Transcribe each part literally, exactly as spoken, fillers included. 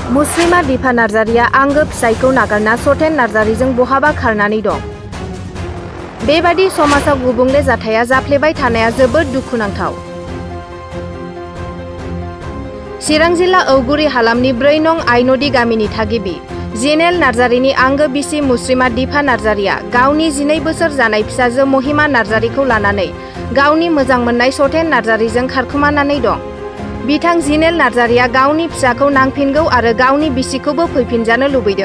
मुस्लिमा दिफा नार्जारिया आंगो फिसायखौ नागारना सतेन नार्जारिजों बहाबा खारनानै दं। बेबादि समाजाव गुबुंले जाथाया जाफ्लेबाय थानाया जोबोद दुखुनांथाव। चिरां जिल्ला औगुरि हालामनि ब्रै नं आइनदि गामिनि थागिबि जिनेल नार्जारिनि आंगो बिसि मुस्लिमा दिफा नार्जारिया गावनि जिनै बोसोर जानाय फिसाजो महिमा नार्जारिखौ लानानै गावनि मोजां मोननाय सतेन नार्जारिजों खारखोमानानै दं। बिथां जिनेल नार्जारिया गावनि फिसाखौ नांफिनगौ आरो गावनि बिसिखौबो फैफिनजानो लुबैदों।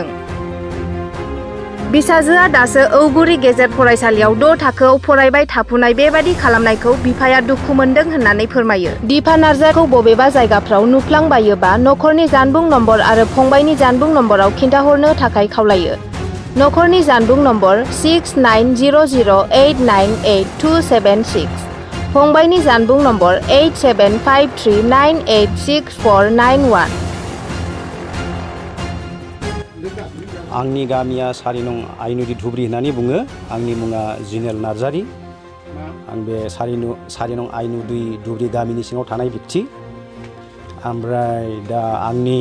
बिसाजोआ दासो औगुरि गेजेर फरायसालियाव द' थाखोआव फरायबाय थाफुनाय बेबादि खालामनायखौ बिफाया दुखु मोनदों होननानै फोरमायो। दिफा नार्जारिखौ बबेबा जायगाफ्राव नुफ्लांबायोबा नखरनि जानबुं नम्बर आरो फंबायनि जानबुं नम्बराव खिन्थाहरनो थाखाय खावलायो। नखरनि जानबुं number six nine zero' zero' eight nine eight two seven six, फंबायनि जानबुं number eight seven five three nine eight six four nine one. आंनि गामिया सारि नं आइनदि धुब्रि होननानै बुङो। आंनि मुङा जिनेल नार्जारि। आं बे सारि नं आइनदि धुब्रि गामिनि सिङाव थानाय व्यक्ति। ओमफ्राय दा आंनि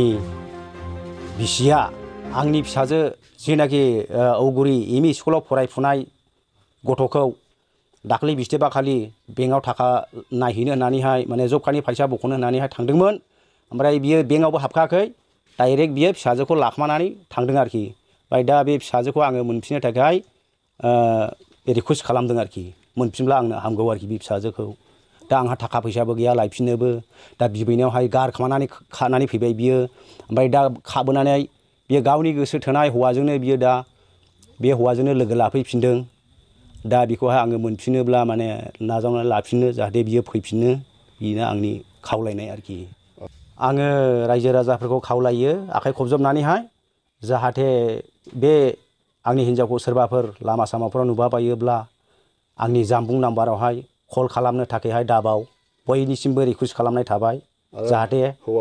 बिसिया आंनि फिसाजो जेनाखि औगुरि एम इ स्कुलाव फरायफुनाय गथ'खौ दाखालि बिस्थिबारखालि बेंकआव थाखा नायहैनो होननानैहाय माने जब कार्डनि फैसा बख'नो होननानैहाय थांदोंमोन। ओमफ्राय बियो बेंकआवबो हाबखायाखै, डाइरेक्ट बियो फिसाजोखौ लाखोमानानै थांदों आरोखि। ओमफ्राय दा बे फिसाजोखौ आङो मोनफिननो थाखाय रिकुवेस्ट खालामदों आरोखि। मोनफिनब्ला आंनो हामगौ आरोखि बे फिसाजोखौ। दा आंहा थाखा फैसाबो गैया लायफिननोबो। दा बिबैनायावहाय गारखोमानानै खानानै फैबाय बियो। ओमफ्राय दा खाबोनानै बियो गावनि गोसो थोनाय हौवाजोंनो बियो दा बे हौवाजोंनो लोगो लाफैफिनदों। दा बेखौहाय आङो मोनफिनोब्ला माने नाजावनानै लाफिननो जाहाथे बियो फैफिनो, बेनो आंनि खावलायनाय आरोखि। आङो रायजो राजाफोरखौ खावलायो आखाइ खबजबनानैहाय जाहाथे बे आंनि हिन्जावखौ सोरबाफोर लामा सामाफ्राव नुबाबायोब्ला आंनि जानबुं नाम्बारावहाय कल खालामनो थाखायहाय दाबाव बयनिसिमबो रिकुवेस्ट खालामनाय थाबाय। जाहाथे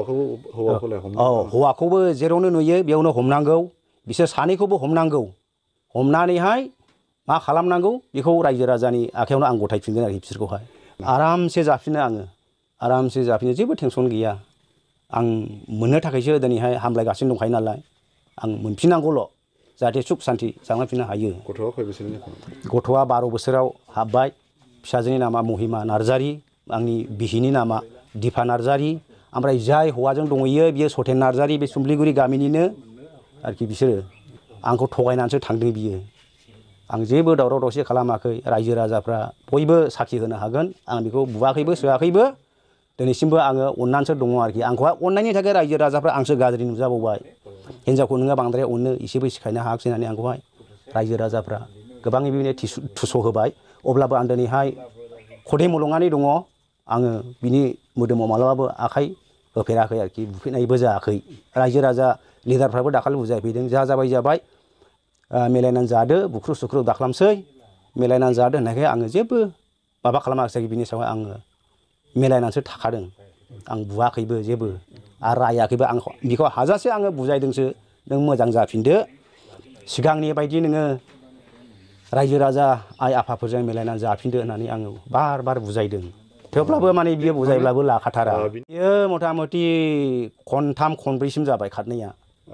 औ हौवाखौबो जेरावनो नुयो बेयावनो हमनांगौ, बिसोर सानैखौबो हमनांगौ। हमनानैहाय मा खालामनांगौ बेखौ रायजो राजानि आखायावनो आं गथायफिनगोन आरोखि। बिसोरखौहाय आरामसे जाफिनो आङो, आरामसे जाफिनो, जेबो टेनसन गैया। आं मोननो थाखायसो दिनैहाय हामलायगासिनो दंखायो नालाय, आं मोनफिननांगौल' जाहाथे सुख सान्ति जालांफिननो हायो। गथ'आ खय बोसोरनि? गथ'आ बार' बोसोराव हाबबाय। फिसाजोनि नामा महिमा नार्जारि, आंनि बिसिनि नामा दिफा नार्जारि। ओमफ्राय जाय हौवाजों दंहैयो बियो सतेन नार्जारि, बे सुम्लिगुरि गामिनिनो आरोखि। बिसोरो आंखौ थगायनानैसो थांदों बियो। आं जेबो दावराव दावसि खालामाखै। रायजो राजाफ्रा बयबो साखि होनो हागोन। आं बेखौ बुवाखैबो सोआखैबो। दिनैसिमबो आङो अननानैसो दङ आरोखि। आंखौहाय अननायनि थाखाय रायजो राजाफ्रा आंसो गाज्रि नुजाबावबाय। हिन्जावखौ नोङो बांद्राय अननो एसेबो सिखायनो हायाखिसै होननानै आंखौहाय रायजो राजाफ्रा गोबाङै बेबायदिनो थुस' होबाय। अब्लाबो आं दिनैहाय खदै मलंनानै दङ। आङो बिनि मोदोमाव मालाबाबो आखाइ होफेराखै आरोखि, बुफेरनायबो जायाखै। रायजो राजा लिडारफ्राबो दाखालि बुजायफैदों, जा जाबाय जाबाय, मिलायनानै जादो, बुख्रु सुख्रु दाखालामसै, मिलायनानै जादो होननायखाय आङो जेबो माबा खालामाखिसै। बिनि सायाव आङो मिलायनानैसो थाखादों। आं बुवाखैबो जेबो आरो रायाखैबो। आं बेखौ हाजासे आङो बुजायदोंसो, नों मोजां जाफिनदो, सिगांनि बायदि नोङो रायजो राजा आइ आफाफोरजों मिलायनानै जाफिनदो होननानै आङो बार बार बुजायदों। थेवब्लाबो माने बियो बुजायब्लाबो लाखाथारा। बियो मथा मथि खनथाम खनब्रैसिम जाबाय खारनाया।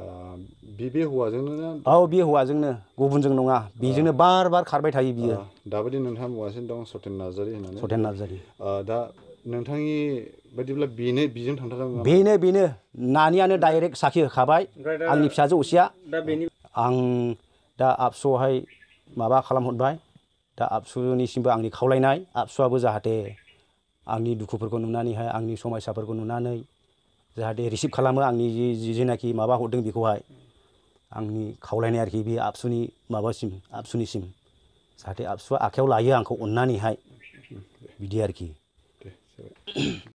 बे हौवाजोंनो? औ बे हौवाजोंनो, गुबुनजों नङा। बेजोंनो बार बार खारबाय थायो बियो। दाबायदि नोंथाङा बुंगासिनो दं सतेन नार्जारि होननानै। सतेन नार्जारि। दा नोंथांनि बायदिब्ला बेनो बेजों थांथारदों? बेनो बेनो नानियानो डाइरेक्ट साखि होखाबाय, आंनि फिसाजो असेया। आं दा आबसुआवहाय माबा खालामहरबाय। दा आबसुनिसिमबो आंनि खावलायनाय, आबसुआबो जाहाथे आंनि दुखुफोरखौ नुनानैहाय, आंनि समयसाफोरखौ नुनानै जाहाथे रिसिभ खालामो आंनि जि जेनाखि माबा हरदों बेखौहाय। आंनि खावलायनाय आरोखि बे आबसुनि माबासिम, आबसुनिसिम जाहाथे आबसुआ आखायाव लायो आंखौ अननानैहाय, बिदि आरोखि।